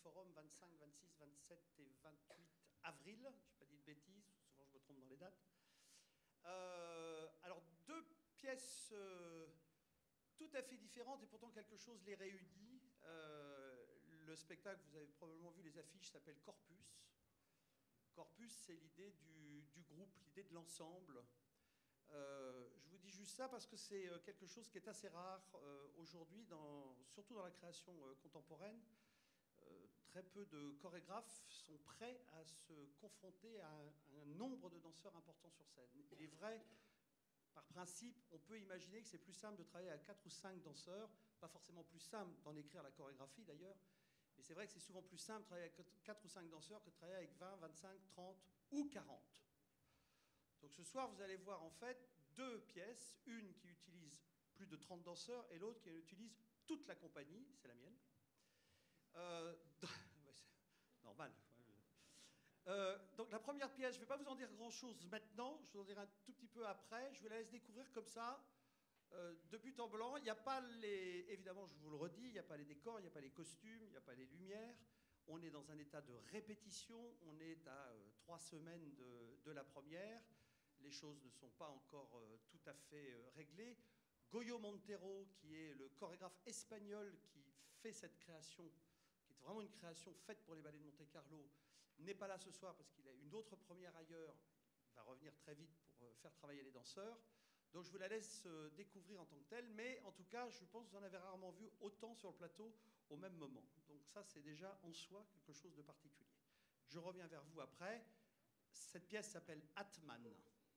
Forum 25, 26, 27 et 28 avril. Je n'ai pas dit de bêtises, souvent je me trompe dans les dates. Alors, deux pièces tout à fait différentes et pourtant quelque chose les réunit. Le spectacle, vous avez probablement vu les affiches, s'appelle Corpus. Corpus, c'est l'idée du groupe, l'idée de l'ensemble. Je vous dis juste ça parce que c'est quelque chose qui est assez rare aujourd'hui, surtout dans la création contemporaine. Très peu de chorégraphes sont prêts à se confronter à un nombre de danseurs importants sur scène. Il est vrai, par principe, on peut imaginer que c'est plus simple de travailler à 4 ou 5 danseurs, pas forcément plus simple d'en écrire la chorégraphie d'ailleurs, mais c'est vrai que c'est souvent plus simple de travailler avec 4 ou 5 danseurs que de travailler avec 20, 25, 30 ou 40. Donc ce soir, vous allez voir en fait deux pièces, une qui utilise plus de 30 danseurs et l'autre qui utilise toute la compagnie, c'est la mienne. C'est normal. Donc la première pièce, je ne vais pas vous en dire grand-chose maintenant, je vous en dirai un tout petit peu après. Je vous la laisse découvrir comme ça, de but en blanc. Il n'y a pas les... Évidemment, je vous le redis, il n'y a pas les décors, il n'y a pas les costumes, il n'y a pas les lumières. On est dans un état de répétition, on est à 3 semaines de la première. Les choses ne sont pas encore tout à fait réglées. Goyo Montero, qui est le chorégraphe espagnol qui fait cette création, qui est vraiment une création faite pour les ballets de Monte-Carlo, n'est pas là ce soir parce qu'il a une autre première ailleurs. Il va revenir très vite pour faire travailler les danseurs. Donc je vous la laisse découvrir en tant que telle, mais en tout cas, je pense que vous en avez rarement vu autant sur le plateau au même moment. Donc ça, c'est déjà en soi quelque chose de particulier. Je reviens vers vous après. Cette pièce s'appelle ATMAN.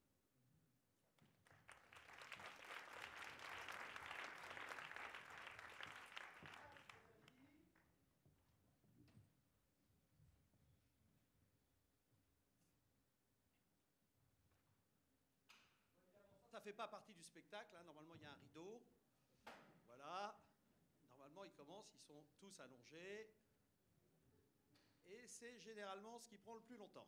Ça ne fait pas partie du spectacle, hein. Normalement il y a un rideau. Voilà. Normalement ils commencent, ils sont tous allongés. Et c'est généralement ce qui prend le plus longtemps.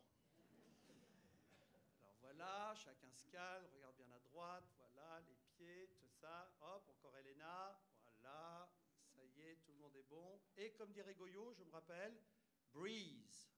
Alors voilà, chacun se calme, regarde bien à droite, voilà, les pieds, tout ça. Hop, encore Elena, voilà, ça y est, tout le monde est bon. Et comme dirait Goyo, je me rappelle, breeze.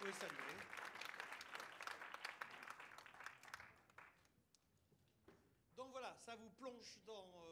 pouvez saluer. Donc voilà, ça vous plonge dans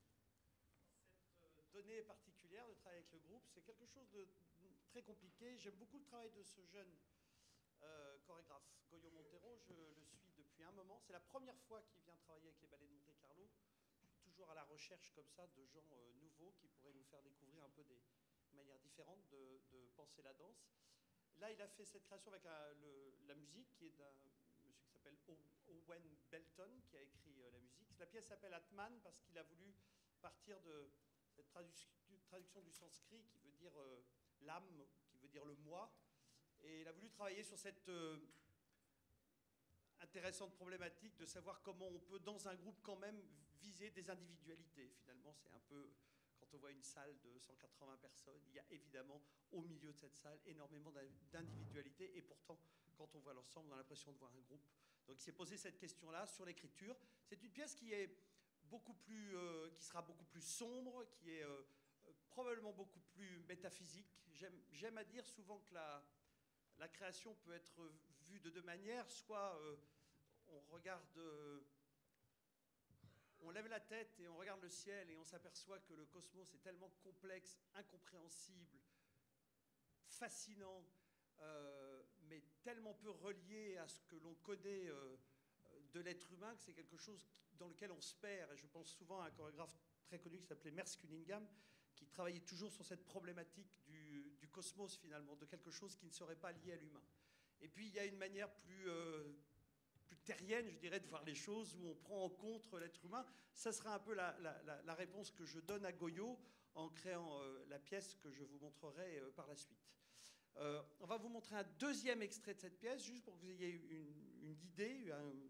cette donnée particulière de travailler avec le groupe. C'est quelque chose de très compliqué. J'aime beaucoup le travail de ce jeune chorégraphe, Goyo Montero. Je le suis depuis un moment. C'est la première fois qu'il vient travailler avec les ballets de Monte-Carlo. Je suis toujours à la recherche comme ça de gens nouveaux qui pourraient nous faire découvrir un peu des manières différentes de penser la danse. Là, il a fait cette création avec la musique qui est d'un monsieur qui s'appelle Owen Belton qui a écrit la musique. La pièce s'appelle ATMAN parce qu'il a voulu partir de cette traduction du sanskrit qui veut dire l'âme, qui veut dire le moi. Et il a voulu travailler sur cette intéressante problématique de savoir comment on peut, dans un groupe, quand même viser des individualités. Finalement, c'est un peu, quand on voit une salle de 180 personnes, il y a évidemment, au milieu de cette salle, énormément d'individualités. Et pourtant, quand on voit l'ensemble, on a l'impression de voir un groupe. Donc, il s'est posé cette question-là sur l'écriture. C'est une pièce qui est beaucoup plus, qui sera beaucoup plus sombre, qui est probablement beaucoup plus métaphysique. J'aime à dire souvent que la création peut être vue de deux manières. Soit on regarde, on lève la tête et on regarde le ciel et on s'aperçoit que le cosmos est tellement complexe, incompréhensible, fascinant, mais tellement peu relié à ce que l'on connaît de l'être humain que c'est quelque chose dans lequel on se perd. Et je pense souvent à un chorégraphe très connu qui s'appelait Merce Cunningham, qui travaillait toujours sur cette problématique du cosmos, finalement, de quelque chose qui ne serait pas lié à l'humain. Et puis, il y a une manière plus terrienne, je dirais, de voir les choses, où on prend en compte l'être humain. Ça sera un peu la réponse que je donne à Goyo en créant la pièce que je vous montrerai par la suite. On va vous montrer un deuxième extrait de cette pièce, juste pour que vous ayez une idée,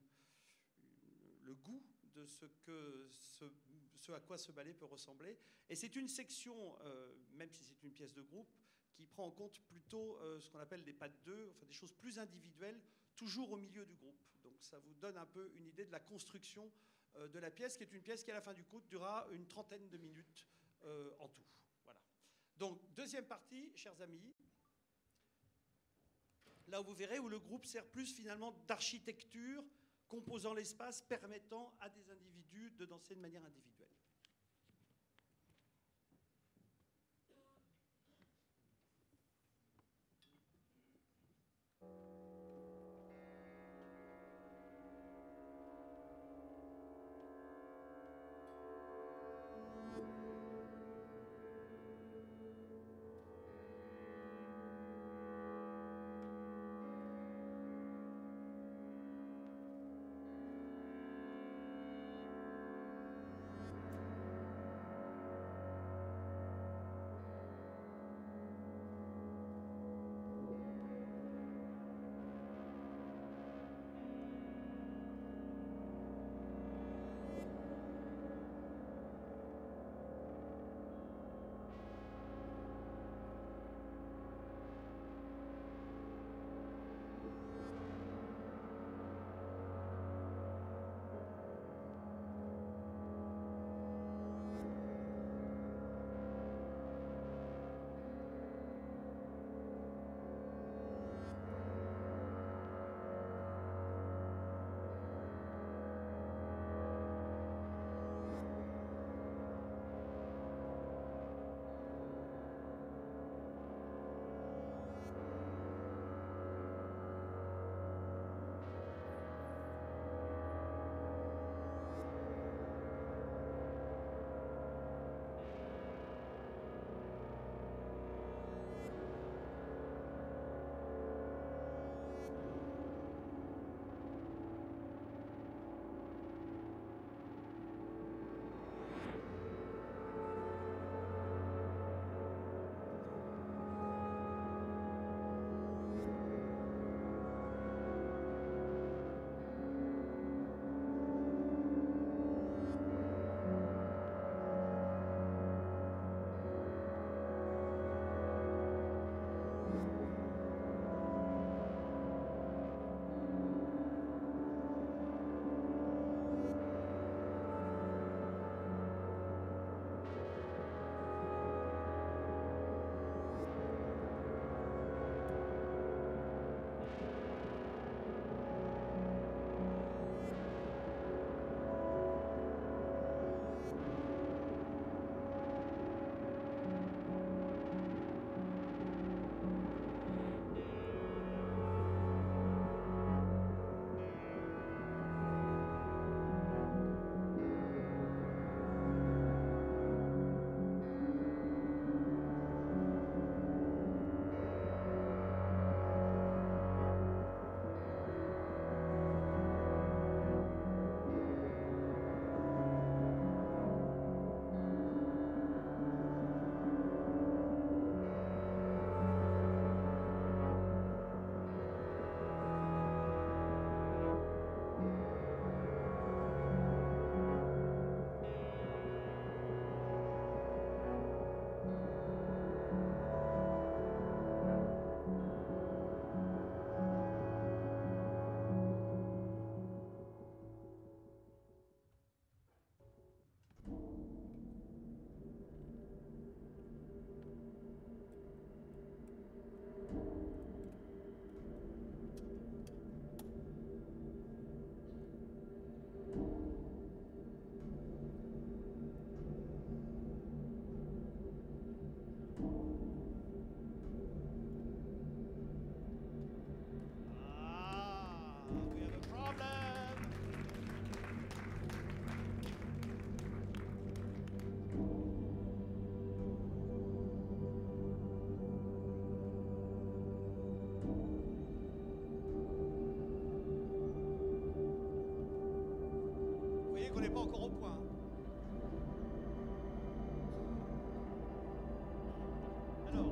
le goût de ce à quoi ce ballet peut ressembler. Et c'est une section, même si c'est une pièce de groupe, qui prend en compte plutôt ce qu'on appelle des pas de deux, enfin des choses plus individuelles, toujours au milieu du groupe. Donc ça vous donne un peu une idée de la construction de la pièce, qui est une pièce qui, à la fin du cours, durera une trentaine de minutes en tout. Voilà. Donc, deuxième partie, chers amis, là où vous verrez où le groupe sert plus finalement d'architecture, composant l'espace, permettant à des individus de danser de manière individuelle.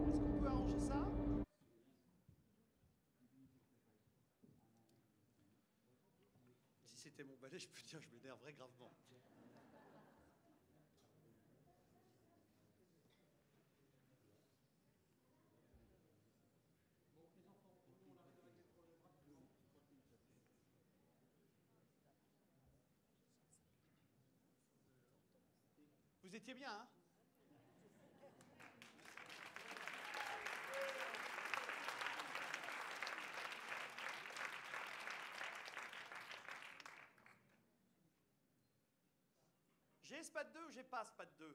est-ce qu'on peut arranger ça? Si c'était mon balai, je peux dire, je m'énerverais gravement. Vous étiez bien, hein? J'ai SPAD 2 ou j'ai pas SPAD 2?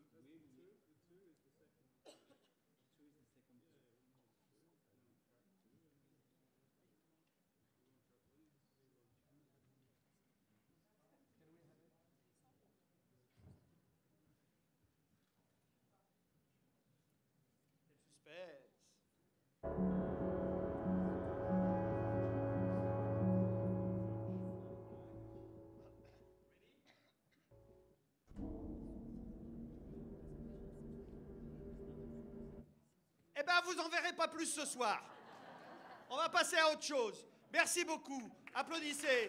Eh bien, vous n'en verrez pas plus ce soir. On va passer à autre chose. Merci beaucoup. Applaudissez.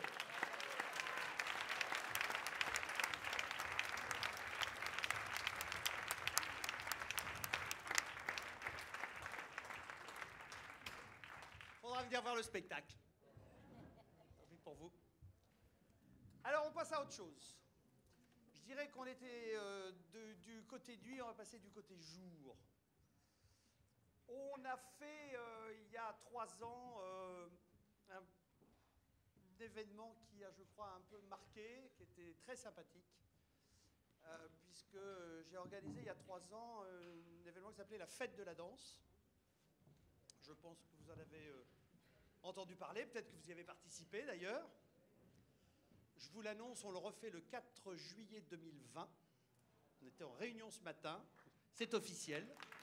Faudra venir voir le spectacle. Tant pis pour vous. Alors, on passe à autre chose. Je dirais qu'on était du côté nuit, on va passer du côté jour. On a fait, il y a 3 ans, un événement qui a, je crois, un peu marqué, qui était très sympathique, puisque j'ai organisé, il y a 3 ans, un événement qui s'appelait la Fête de la danse. Je pense que vous en avez entendu parler, peut-être que vous y avez participé, d'ailleurs. Je vous l'annonce, on le refait le 4 juillet 2020. On était en réunion ce matin, c'est officiel.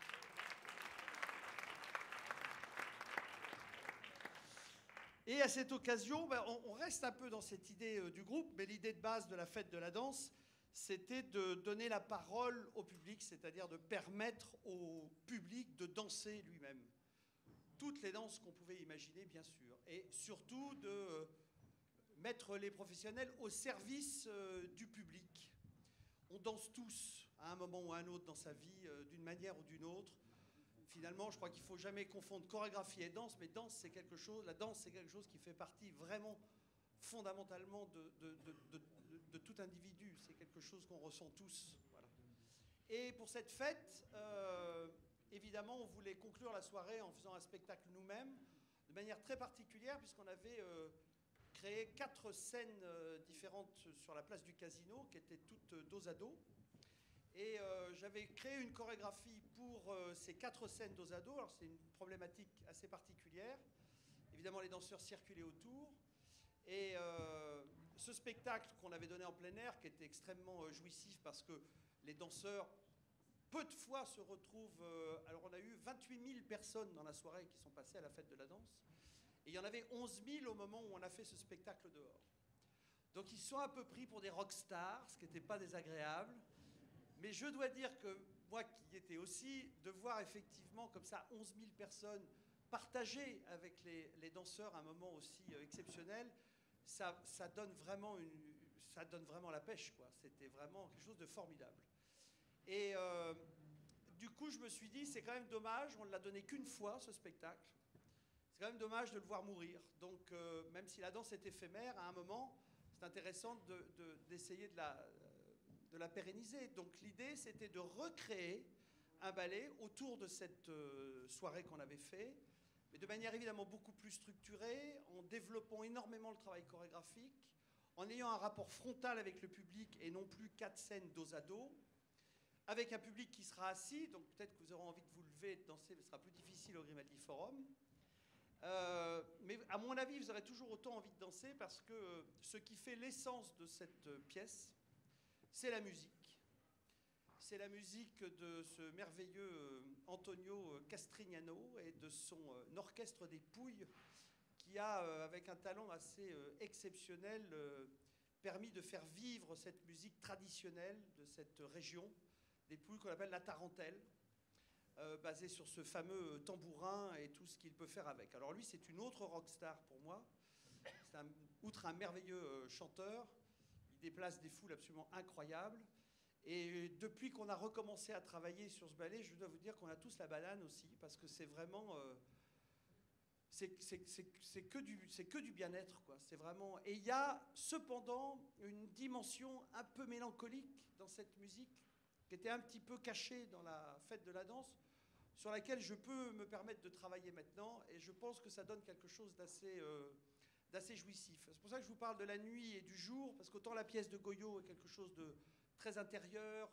Et à cette occasion, on reste un peu dans cette idée du groupe, mais l'idée de base de la Fête de la danse, c'était de donner la parole au public, c'est-à-dire de permettre au public de danser lui-même. Toutes les danses qu'on pouvait imaginer, bien sûr. Et surtout de mettre les professionnels au service du public. On danse tous, à un moment ou à un autre dans sa vie, d'une manière ou d'une autre. Finalement, je crois qu'il ne faut jamais confondre chorégraphie et danse, mais danse, c'est quelque chose, la danse, c'est quelque chose qui fait partie vraiment fondamentalement de tout individu. C'est quelque chose qu'on ressent tous. Voilà. Et pour cette fête, évidemment, on voulait conclure la soirée en faisant un spectacle nous-mêmes, de manière très particulière, puisqu'on avait créé 4 scènes différentes sur la place du Casino, qui étaient toutes dos à dos. Et j'avais créé une chorégraphie pour ces 4 scènes dos à dos. Alors c'est une problématique assez particulière. Évidemment, les danseurs circulaient autour. Et ce spectacle qu'on avait donné en plein air, qui était extrêmement jouissif parce que les danseurs, peu de fois, se retrouvent... alors on a eu 28 000 personnes dans la soirée qui sont passées à la Fête de la danse. Et il y en avait 11 000 au moment où on a fait ce spectacle dehors. Donc ils sont un peu pris pour des rockstars, ce qui n'était pas désagréable. Mais je dois dire que moi qui y étais aussi, de voir effectivement comme ça 11 000 personnes partager avec les danseurs un moment aussi exceptionnel, ça donne vraiment la pêche, quoi. C'était vraiment quelque chose de formidable. Et du coup, je me suis dit, c'est quand même dommage, on ne l'a donné qu'une fois, ce spectacle. C'est quand même dommage de le voir mourir. Donc, même si la danse est éphémère, à un moment, c'est intéressant d'essayer de la pérenniser. Donc l'idée, c'était de recréer un ballet autour de cette soirée qu'on avait fait, mais de manière évidemment beaucoup plus structurée, en développant énormément le travail chorégraphique, en ayant un rapport frontal avec le public et non plus 4 scènes dos à dos, avec un public qui sera assis, donc peut-être que vous aurez envie de vous lever et de danser, mais ce sera plus difficile au Grimaldi Forum. Mais à mon avis, vous aurez toujours autant envie de danser parce que ce qui fait l'essence de cette pièce, c'est la musique. C'est la musique de ce merveilleux Antonio Castrignano et de son orchestre des Pouilles qui a, avec un talent assez exceptionnel, permis de faire vivre cette musique traditionnelle de cette région des Pouilles qu'on appelle la tarentelle. basé sur ce fameux tambourin et tout ce qu'il peut faire avec. Alors lui, c'est une autre rockstar pour moi. Outre un merveilleux chanteur, il déplace des foules absolument incroyables. Et depuis qu'on a recommencé à travailler sur ce ballet, je dois vous dire qu'on a tous la banane aussi, parce que c'est vraiment... c'est que du bien-être, quoi. C'est vraiment... Et il y a cependant une dimension un peu mélancolique dans cette musique, qui était un petit peu cachée dans la fête de la danse, sur laquelle je peux me permettre de travailler maintenant, et je pense que ça donne quelque chose d'assez jouissif. C'est pour ça que je vous parle de la nuit et du jour, parce qu'autant la pièce de Goyo est quelque chose de très intérieur,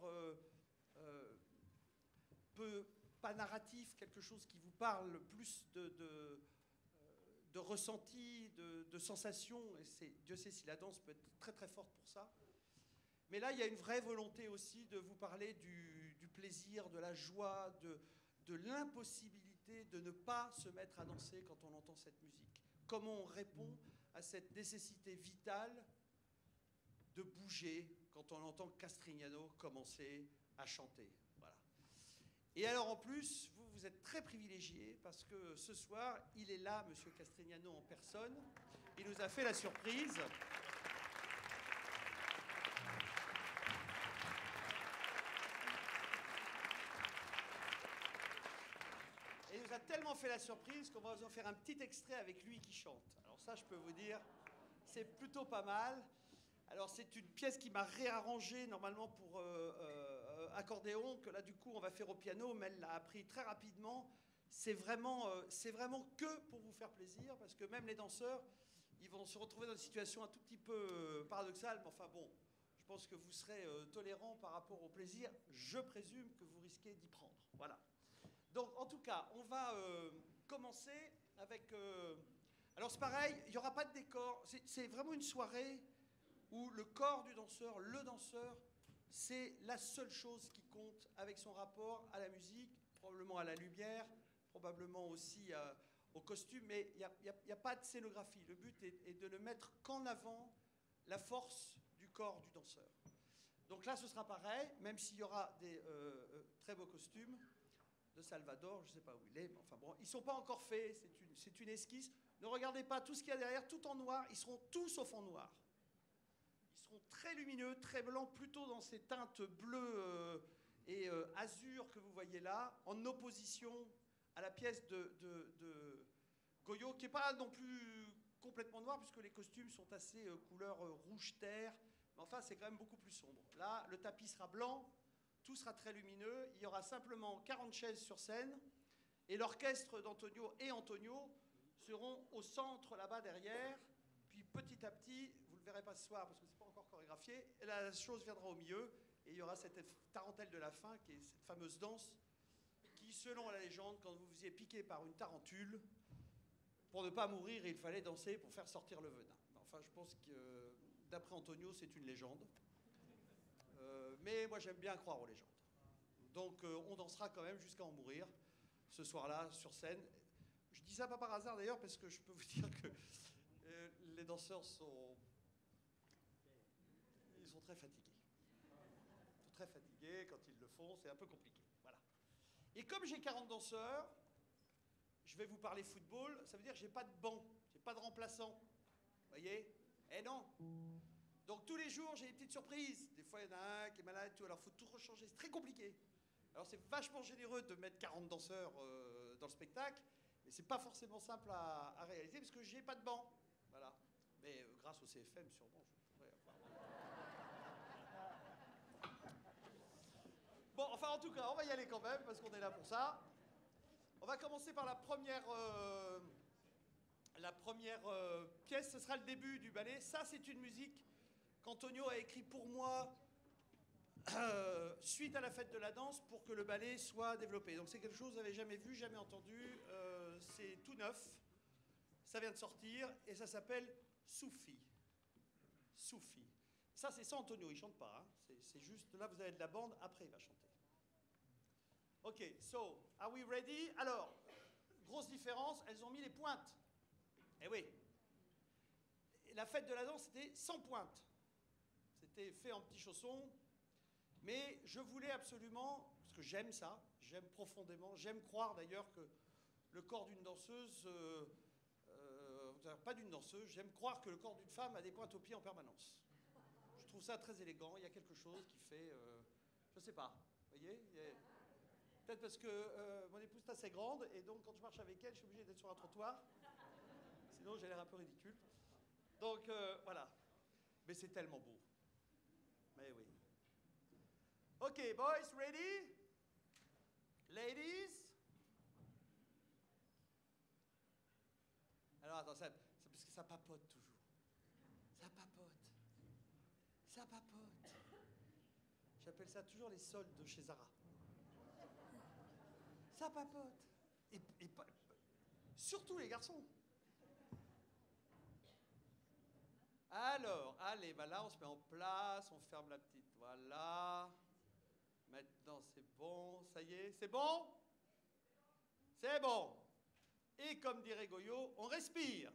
pas narratif, quelque chose qui vous parle plus de ressenti, de sensations, et Dieu sait si la danse peut être très très forte pour ça. Mais là, il y a une vraie volonté aussi de vous parler du plaisir, de la joie, de l'impossibilité de ne pas se mettre à danser quand on entend cette musique. Comment on répond à cette nécessité vitale de bouger quand on entend Castrignano commencer à chanter. Voilà. Et alors en plus, vous êtes très privilégiés parce que ce soir, il est là, Monsieur Castrignano en personne. Il nous a fait la surprise. Et il nous a tellement fait la surprise qu'on va vous en faire un petit extrait avec lui qui chante. Alors ça, je peux vous dire, c'est plutôt pas mal. Alors c'est une pièce qui m'a réarrangée normalement pour accordéon, que là du coup on va faire au piano, mais elle l'a appris très rapidement. C'est vraiment que pour vous faire plaisir, parce que même les danseurs, ils vont se retrouver dans une situation un tout petit peu paradoxale, mais enfin bon, je pense que vous serez tolérants par rapport au plaisir. Je présume que vous risquez d'y prendre. Voilà. Donc en tout cas, on va commencer avec... alors c'est pareil, il n'y aura pas de décor, c'est vraiment une soirée où le corps du danseur, le danseur, c'est la seule chose qui compte avec son rapport à la musique, probablement à la lumière, probablement aussi au costume, mais il n'y a pas de scénographie. Le but est de ne mettre qu'en avant la force du corps du danseur. Donc là, ce sera pareil, même s'il y aura des très beaux costumes de Salvador, je ne sais pas où il est, mais enfin bon, ils ne sont pas encore faits, c'est une esquisse. Ne regardez pas tout ce qu'il y a derrière, tout en noir, ils seront tous au fond noir. Très lumineux, très blanc, plutôt dans ces teintes bleues et azur que vous voyez là, en opposition à la pièce de Goyo, qui n'est pas non plus complètement noir, puisque les costumes sont assez couleur rouge terre, mais enfin c'est quand même beaucoup plus sombre. Là, le tapis sera blanc, tout sera très lumineux, il y aura simplement 40 chaises sur scène, et l'orchestre d'Antonio et Antonio seront au centre là-bas derrière, puis petit à petit, vous ne le verrez pas ce soir, parce que encore chorégraphié, et la chose viendra au milieu, et il y aura cette tarentelle de la fin, qui est cette fameuse danse, qui, selon la légende, quand vous vous y êtes piqué par une tarentule, pour ne pas mourir, il fallait danser pour faire sortir le venin. Enfin, je pense que, d'après Antonio, c'est une légende. Mais moi, j'aime bien croire aux légendes. Donc, on dansera quand même jusqu'à en mourir, ce soir-là, sur scène. Je dis ça pas par hasard, d'ailleurs, parce que je peux vous dire que les danseurs sont très fatigués. Ils sont très fatigués quand ils le font, c'est un peu compliqué. Voilà. Et comme j'ai 40 danseurs, je vais vous parler football, ça veut dire que j'ai pas de banc, j'ai pas de remplaçant. Vous voyez? Eh non. Donc tous les jours, j'ai des petites surprises. Des fois, il y en a un qui est malade, tout. Alors il faut tout rechanger, c'est très compliqué. Alors c'est vachement généreux de mettre 40 danseurs dans le spectacle, mais c'est pas forcément simple à réaliser parce que j'ai pas de banc. Voilà. Mais grâce au CFM, sûrement, je pourrais... Bon, enfin, en tout cas, on va y aller quand même, parce qu'on est là pour ça. On va commencer par la première pièce, ce sera le début du ballet. Ça, c'est une musique qu'Antonio a écrit pour moi suite à la fête de la danse pour que le ballet soit développé. Donc c'est quelque chose que vous n'avez jamais vu, jamais entendu. C'est tout neuf. Ça vient de sortir et ça s'appelle Soufi. Soufi. Ça, c'est sans Antonio, il ne chante pas. Hein. C'est juste, là, vous avez de la bande, après, il va chanter. Ok, so, are we ready? Alors, grosse différence, elles ont mis les pointes. Eh oui. La fête de la danse, c'était sans pointe. C'était fait en petits chaussons. Mais je voulais absolument parce que j'aime ça, j'aime profondément, j'aime croire d'ailleurs que le corps d'une danseuse, pas d'une danseuse, j'aime croire que le corps d'une femme a des pointes aux pieds en permanence. Je trouve ça très élégant, il y a quelque chose qui fait, je sais pas, vous voyez, peut-être parce que mon épouse est assez grande, et donc quand je marche avec elle, je suis obligé d'être sur un trottoir, sinon j'ai l'air un peu ridicule. Donc voilà, mais c'est tellement beau. Mais oui. Ok, boys, ready? Ladies? Alors attends, c'est parce que ça papote toujours. Ça papote. Ça papote. J'appelle ça toujours les soldes de chez Zara. Ça papote. Et surtout les garçons. Alors, allez, bah là on se met en place, on ferme la petite, voilà. Maintenant c'est bon, ça y est, c'est bon? C'est bon. Et comme dirait Goyo, on respire.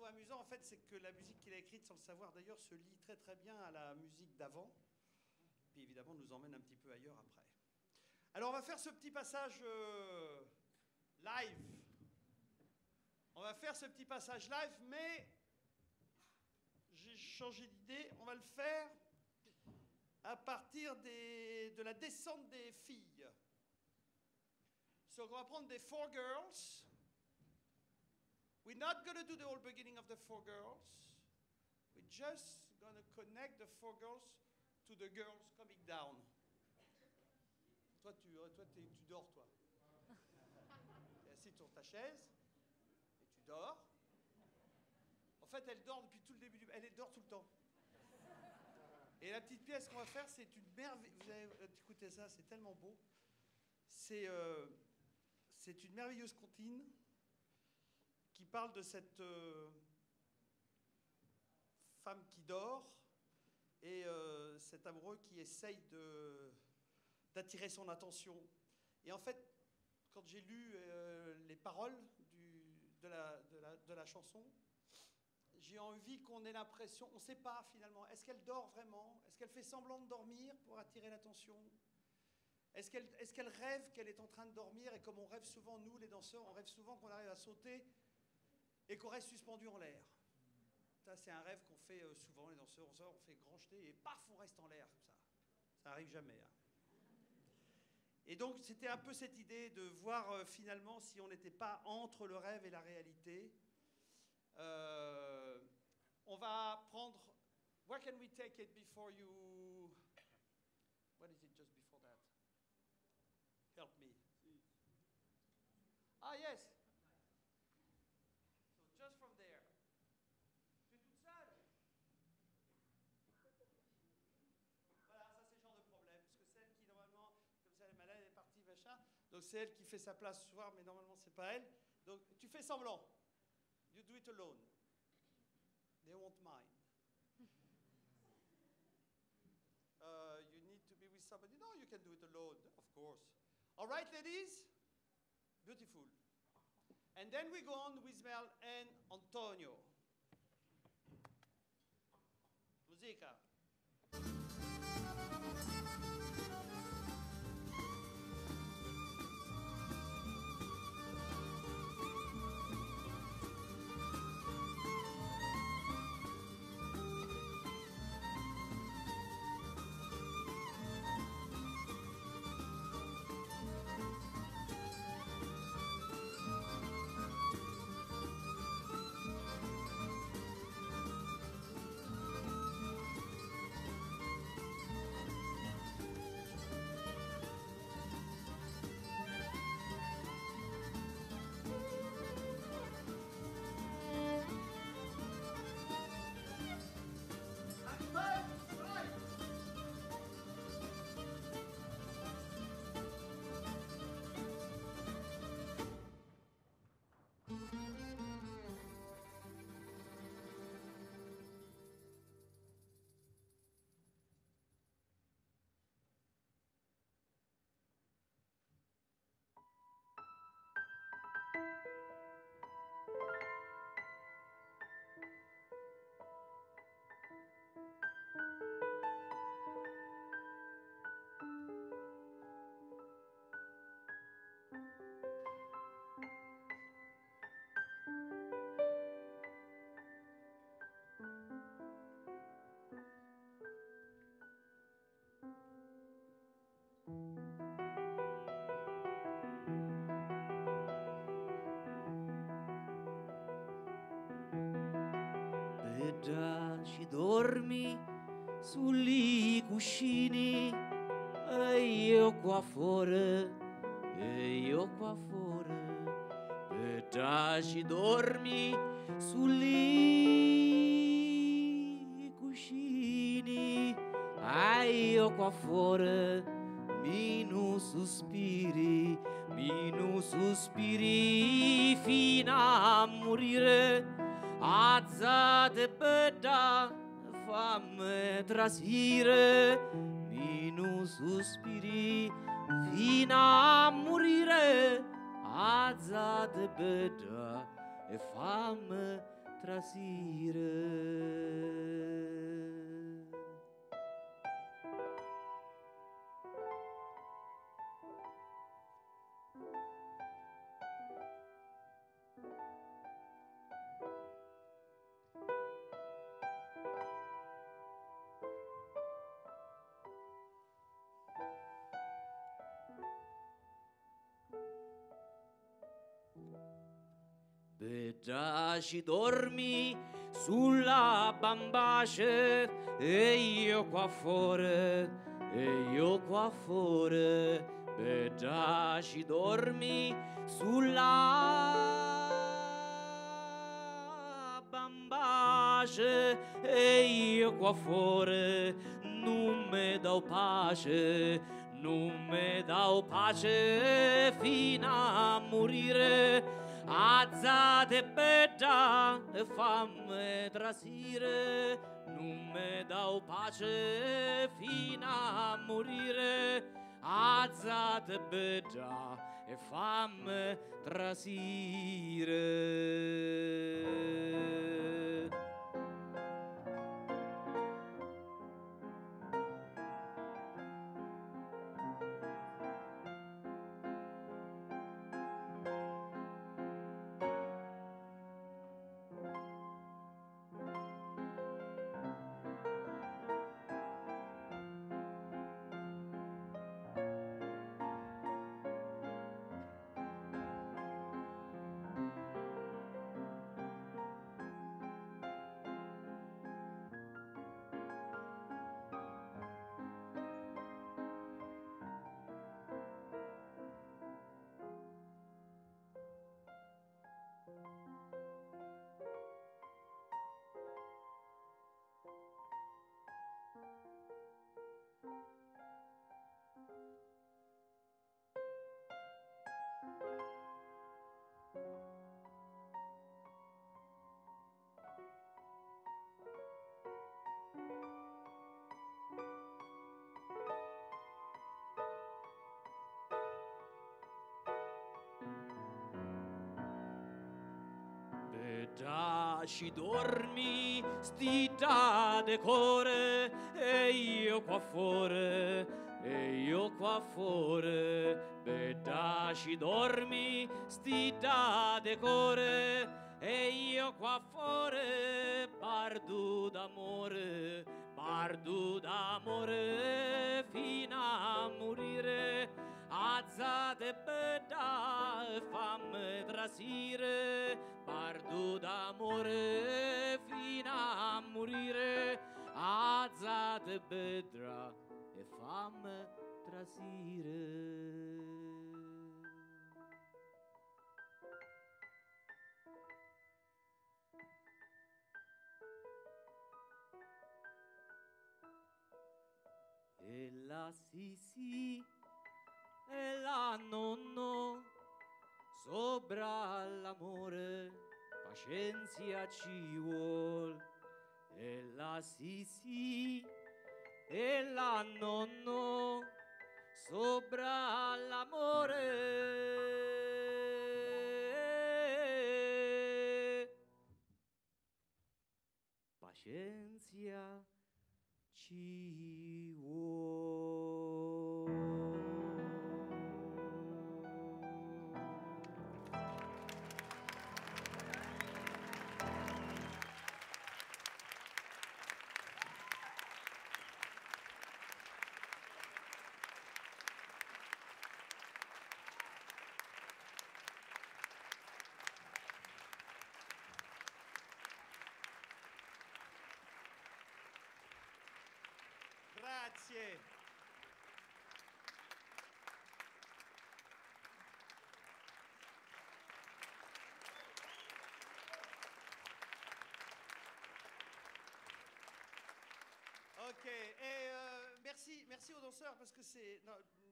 amusant, en fait, c'est que la musique qu'il a écrite, sans le savoir d'ailleurs, se lie très très bien à la musique d'avant. Puis évidemment, nous emmène un petit peu ailleurs après. Alors, on va faire ce petit passage live. On va faire ce petit passage live, mais j'ai changé d'idée. On va le faire à partir de la descente des filles. Donc, on va prendre des four girls. We're not going to do the whole beginning of the four girls. We're just going to connect the four girls to the girls coming down. Toi, tu dors, toi. Tu es assis sur ta chaise et tu dors. En fait, elle dort depuis tout le début elle dort tout le temps. Et la petite pièce qu'on va faire, c'est une merveille. Vous avez écoutez ça, c'est tellement beau. C'est une merveilleuse comptine qui parle de cette femme qui dort et cet amoureux qui essaye d'attirer son attention. Et en fait, quand j'ai lu les paroles de la chanson, j'ai envie qu'on ait l'impression, on ne sait pas finalement, est-ce qu'elle dort vraiment? Est-ce qu'elle fait semblant de dormir pour attirer l'attention? Est-ce qu'elle rêve qu'elle est en train de dormir? Et comme on rêve souvent, nous les danseurs, on rêve souvent qu'on arrive à sauter et qu'on reste suspendu en l'air. Ça, c'est un rêve qu'on fait souvent, les danseurs, on fait grand jeté et paf, on reste en l'air comme ça. Ça n'arrive jamais. Hein. Et donc, c'était un peu cette idée de voir finalement si on n'était pas entre le rêve et la réalité. On va prendre... Where can we take it before you... What is it just before that? Help me. Ah, yes. So just from there. Tu es toute seule? Voilà, ça c'est le genre de problème. Parce que celle qui normalement, comme ça elle est malade, elle est partie, machin. Donc c'est elle qui fait sa place ce soir, mais normalement c'est pas elle. Donc tu fais semblant. You do it alone. They won't mind. You need to be with somebody. No, you can do it alone, of course. All right, ladies? Beautiful. And then we go on with Mel and Antonio. Musica. Già ci dormi sugli cuscini e io qua fuori, e già ci dormi sugli cuscini e io qua fuori, minu sospiri fino a morire. Azzate beda, fammi trasire, minu sospiri fino a morire. Azzate beda e fammi trasire. Bedaci dormi sulla bambace e io qua fuori, Bedaci dormi sulla bambace e io qua fuori, non me dà pace, non me dà pace fino a morire. Azzate bella e fammi trasire, non mi dà pace fino a morire. Azzate bella e fammi trasire. Bedaci dormi, stita decore, e io qua fuori, Bedaci dormi, stita decore, e io qua fuori, bardu d'amore, fino a morire. Azzate bella e fammi trasire, bardo d'amore fino a morire. Azzate bella e fammi trasire. E la sì e la nonno sopra l'amore pazienza ci vuol. E la sì e la nonno sopra l'amore pazienza ci vuol. Grazie. Ok, merci aux danseurs parce que c'est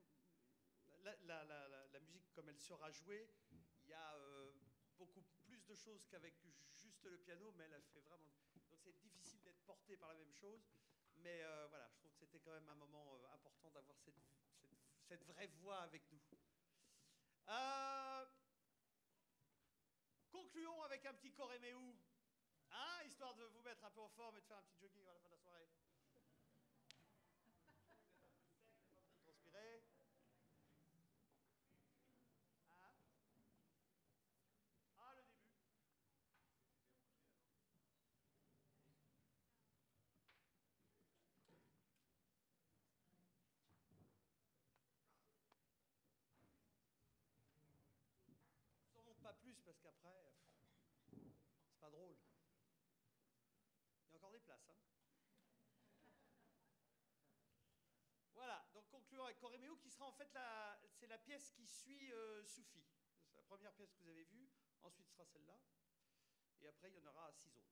la musique comme elle sera jouée, il y a beaucoup plus de choses qu'avec juste le piano, mais elle fait vraiment. Donc c'est difficile d'être porté par la même chose, mais voilà, je trouve que c'était quand même un moment important d'avoir cette vraie voix avec nous. Concluons avec un petit Goyo Montero. Hein, histoire de vous mettre un peu en forme et de faire un petit jogging à la fin de la soirée. Transpirer. Hein? Ah, le début. Je n'en montre pas plus parce qu'après, c'est pas drôle. Il y a encore des places, hein. Voilà, donc concluons avec Coréméo qui sera en fait c'est la pièce qui suit Soufi. C'est la première pièce que vous avez vue, ensuite sera celle-là, et après il y en aura 6 autres.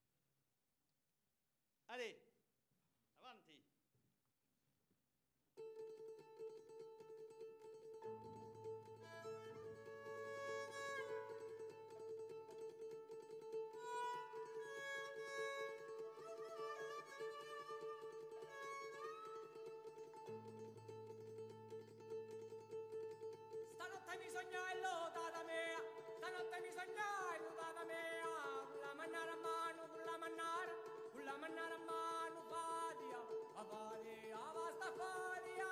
Allez, avanti. Stanotte mi sognai l'odata mea, stanotte mi sognai l'odata mea, con la mannara a mano, con la mannara a mano, fadia, basta fadia,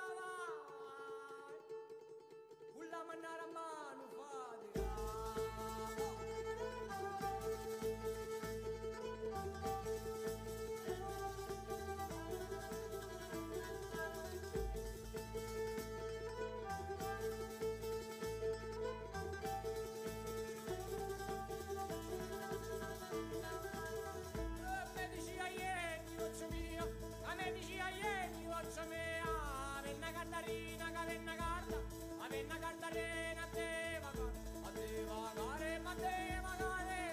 con la mannara a mano, fadia. Avenna cantarena te vagare, ma te vagare.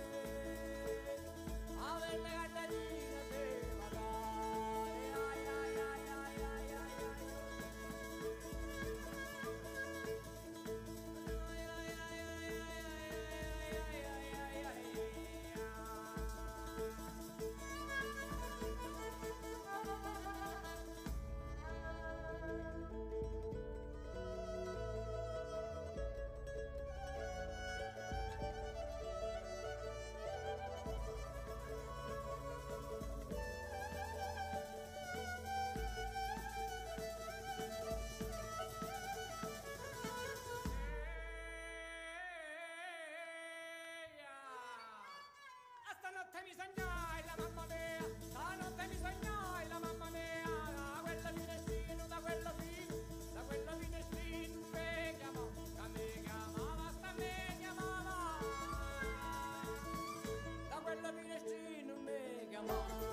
Avenna cantarina te vagare, ai ai ai ai ai ai stanotte mi sognai la mamma mia, stanotte mi sognai la mamma mia, da quella finestrino, da quella finestrino mi chiamava, sta mi chiamava, da quella finestrino mi chiamava.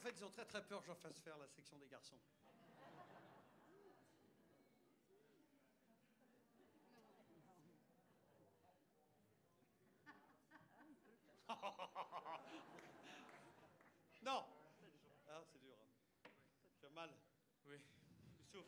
fait, ils ont très très peur que j'en fasse faire la section des garçons. Non. Ah, c'est dur. Tu as mal. Oui. Tu souffres.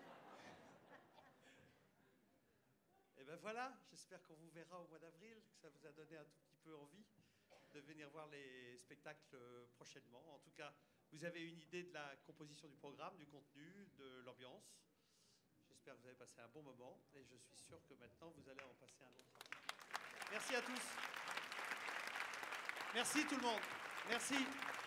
Et ben voilà, j'espère qu'on vous verra au mois d'avril, que ça vous a donné un tout petit peu envie de venir voir les spectacles prochainement. En tout cas, vous avez une idée de la composition du programme, du contenu, de l'ambiance. J'espère que vous avez passé un bon moment et je suis sûr que maintenant vous allez en passer un autre. Merci à tous. Merci tout le monde. Merci.